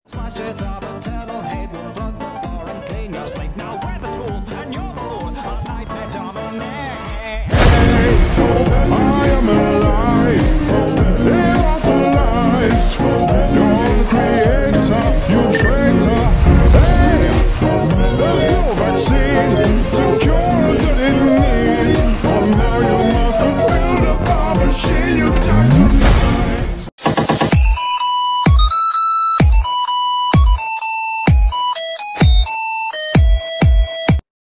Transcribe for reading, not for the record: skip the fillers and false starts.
Smash this up and tell all hate will flood